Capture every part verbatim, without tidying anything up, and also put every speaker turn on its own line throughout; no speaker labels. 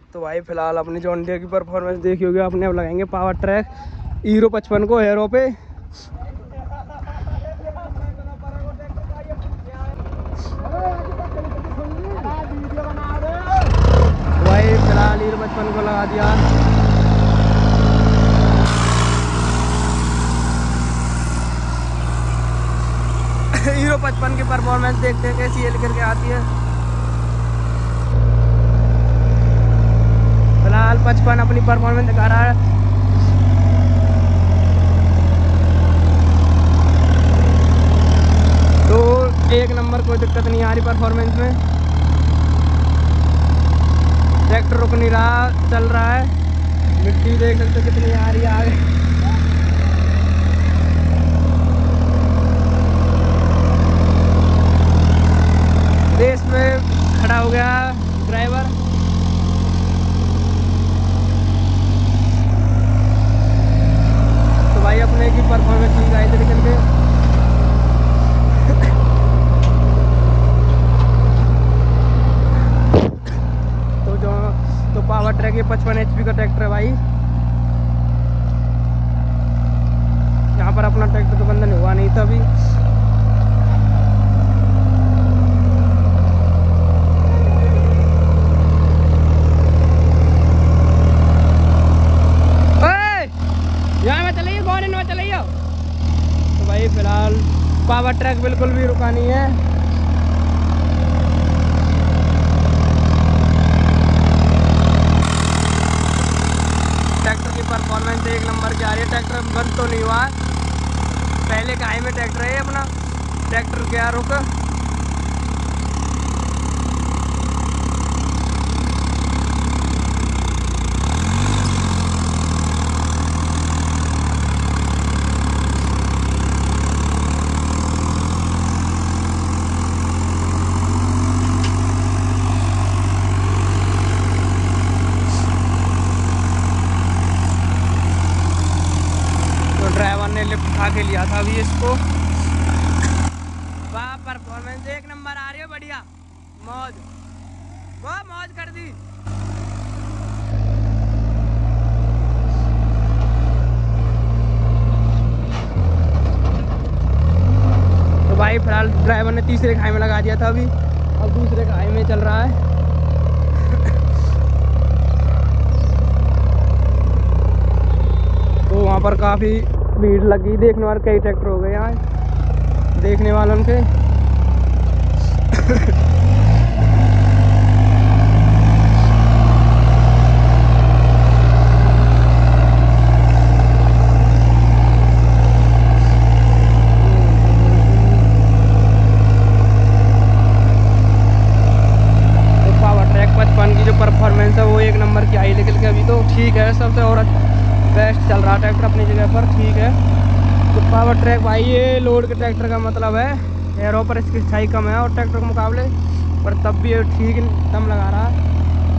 तो भाई फिलहाल अपनी जॉन डियर की परफॉर्मेंस देखी होगी आपने। अब लगाएंगे पावर ट्रैक हीरो पचपन को हेरो पे। भाई फिलहाल हीरो पचपन को लगा दिया। हीरो पचपन की परफॉर्मेंस देखते हैं कैसी है लेकर के आती है। फिलहाल पचपन अपनी परफॉर्मेंस दिखा रहा है। तो एक नंबर कोई दिक्कत नहीं आ रही परफॉर्मेंस में। ट्रैक्टर रुक नहीं रहा, चल रहा है। मिट्टी देख सकते कितनी आ रही है आगे। रेस में खड़ा हो गया ड्राइवर। तो भाई अपने की परफॉर्मेंस ठीक आई थी निकल के। तो जो तो पावर ट्रैक ये पचपन एच पी का ट्रैक्टर है भाई। यहाँ पर अपना ट्रैक्टर तो बंधन हुआ नहीं था अभी। तो भाई फिलहाल पावर ट्रैक बिल्कुल भी रुका नहीं है। ट्रैक्टर की परफॉर्मेंस एक नंबर की आ रही है। ट्रैक्टर बंद तो नहीं हुआ है, पहले का हाई में ट्रैक्टर है अपना। ट्रैक्टर क्या रुक। ड्राइवर ने लिफ्ट उठा के लिया था अभी इसको। वाह परफॉर्मेंस एक नंबर आ रही है, बढ़िया मौज, वाह मौज कर दी। तो भाई फिलहाल ड्राइवर ने तीसरे खाई में लगा दिया था अभी, अब दूसरे खाई में चल रहा है। तो वहाँ पर काफ़ी भीड़ लगी, देखने वाले कई ट्रैक्टर हो गए यहाँ देखने वालों के। तो पावर ट्रैक पचपन की जो परफॉर्मेंस है वो एक नंबर की आई लेकिन अभी तो ठीक है, सबसे और बेस्ट चल रहा ट्रैक्टर अपनी जगह पर, ठीक है। तो पावर ट्रैक भाई ये लोड के ट्रैक्टर का मतलब है। एरो पर इसकी सच्चाई कम है और ट्रैक्टर के मुकाबले, पर तब भी ठीक दम लगा रहा है।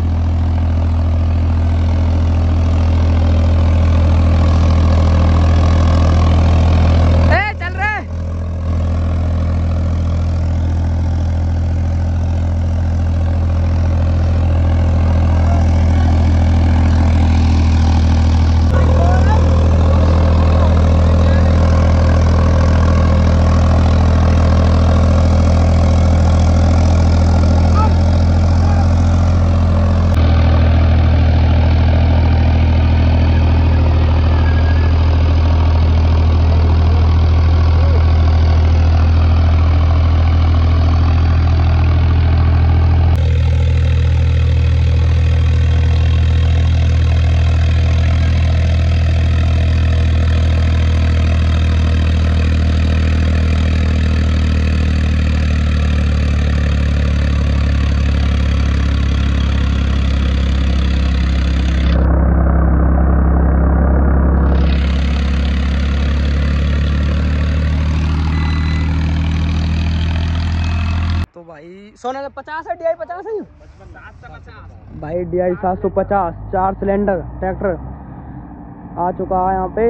सोना पचास है, डी आई पचास है भाई, डी आई सात सौ पचास चार सिलेंडर ट्रैक्टर आ चुका है यहाँ पे।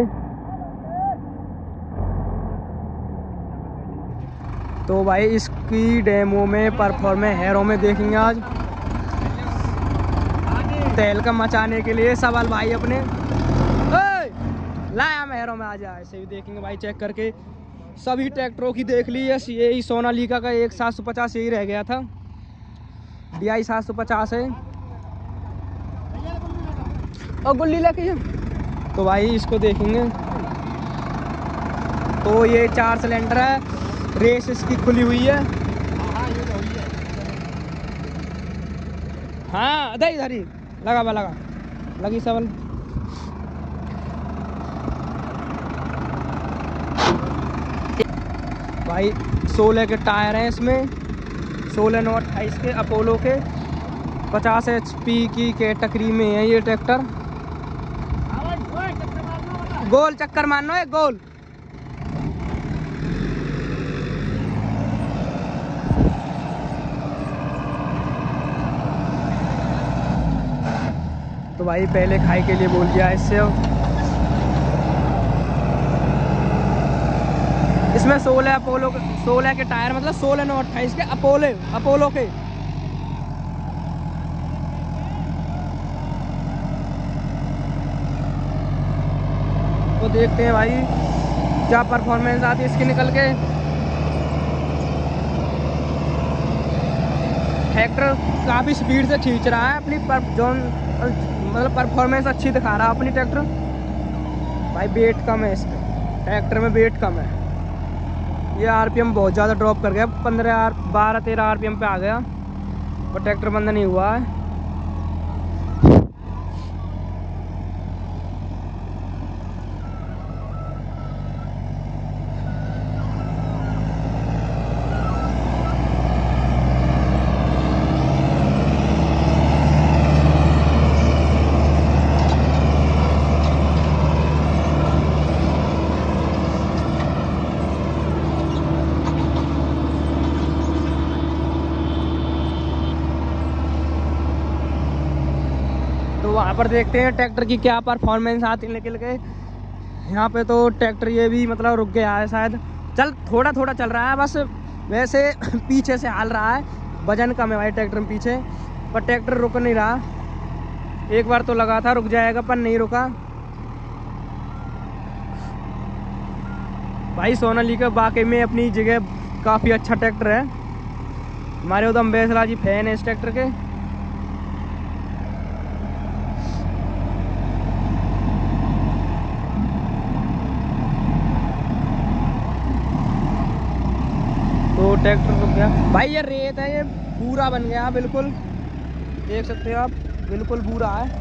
तो भाई इसकी डेमो में परफॉर्मेंस हेरो में देखेंगे आज। तहलका मचाने के लिए सबल भाई अपने लाया महरों में आ जाए। ऐसे भी देखेंगे भाई चेक करके सभी ट्रैक्टरों की देख ली। यही सोनालिका का एक सात सौ पचास यही रह गया था, डी आई सात सौ पचास है। और गुल्ली लेके तो भाई इसको देखेंगे। तो ये चार सिलेंडर है, रेस इसकी खुली हुई है। हाँ इधर इधर ही लगा बा लगा लगी सबल। भाई सोलह के टायर हैं इसमें, सोलह नौ अट्ठाईस के अपोलो के, पचास एच पी की कैटेगरी में है ये ट्रैक्टर। गोल चक्कर मारना है गोल। तो भाई पहले खाई के लिए बोल दिया इससे। इसमें सोलह अपोलो सोलह के टायर मतलब सोलह नौ अट्ठाईस के अपोलो अपोलो के। तो देखते हैं भाई क्या परफॉर्मेंस आती है इसकी निकल के। ट्रैक्टर काफ़ी स्पीड से खींच रहा है अपनी पर, जो मतलब परफॉर्मेंस अच्छी दिखा रहा है अपनी ट्रैक्टर। भाई वेट कम है इसमें, ट्रैक्टर में वेट कम है। ये आरपीएम बहुत ज़्यादा ड्रॉप कर गया, पंद्रह आर बारह तेरह आरपीएम पे आ गया और ट्रैक्टर बंद नहीं हुआ है। तो वहाँ पर देखते हैं ट्रैक्टर की क्या परफॉर्मेंस आती है निकल के। यहाँ पे तो ट्रैक्टर ये भी मतलब रुक गया है शायद, चल थोड़ा थोड़ा चल रहा है बस, वैसे पीछे से हाल रहा है, वजन कम है भाई ट्रैक्टर में पीछे, पर ट्रैक्टर रुक नहीं रहा। एक बार तो लगा था रुक जाएगा पर नहीं रुका। भाई सोनालिका वाकई में अपनी जगह काफ़ी अच्छा ट्रैक्टर है। हमारे उधम बैसला जी फैन है इस ट्रैक्टर के। तो ट्रैक्टर रुक गया भाई। ये रेत है, ये पूरा बन गया बिल्कुल, देख सकते हो आप, बिल्कुल पूरा है।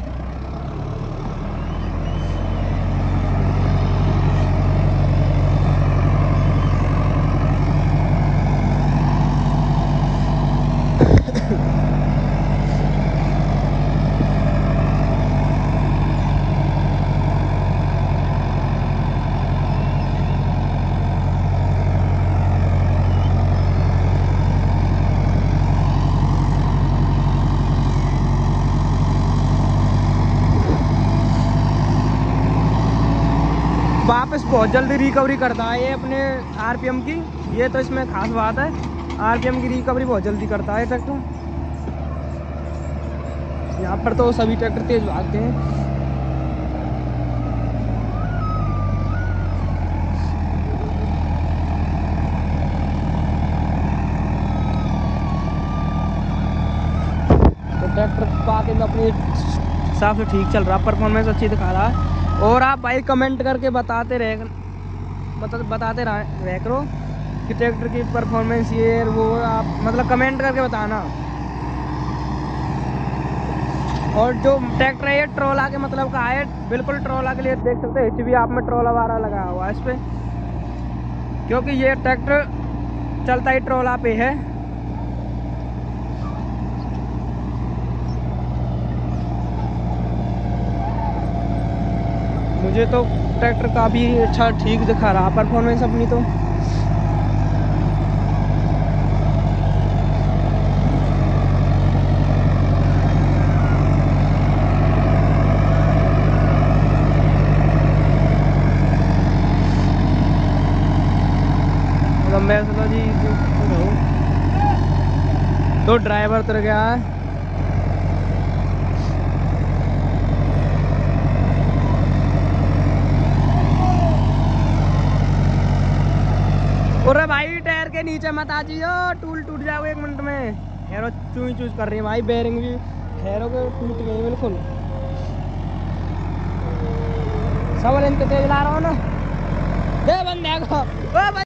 वापस बहुत जल्दी रिकवरी करता है ये अपने आरपीएम की, ये तो इसमें खास बात है। आरपीएम की रिकवरी बहुत जल्दी करता है ट्रैक्टर। यहाँ पर तो सभी ट्रैक्टर तेज भागते हैं। तो ट्रैक्टर पाके में अपने हिसाब से ठीक चल रहा, परफॉर्मेंस अच्छी दिखा रहा है। और आप भाई कमेंट करके बताते रहे मतलब बताते रह, रह करो कि ट्रैक्टर की परफॉर्मेंस ये वो, आप मतलब कमेंट करके बताना। और जो ट्रैक्टर है ये ट्रोला के मतलब का है, बिल्कुल ट्रोला के लिए देख सकते हो एच बी आप में ट्रोला वाला लगा हुआ है इस पर, क्योंकि ये ट्रैक्टर चलता ही ट्रोला पे है। मुझे तो ट्रैक्टर काफ़ी अच्छा ठीक दिखा रहा परफॉर्मेंस अपनी। तो मैं सोचा जी तो ड्राइवर उतर गया है। के नीचे मत आ जाइयो, टूल टूट जाओ एक मिनट में। हेरो चूई चूज कर रही है भाई, बेरिंग भी हेरो के टूट गई बिल्कुल। सब इनके तेज ला रहा हूँ ना, दे बंदे को।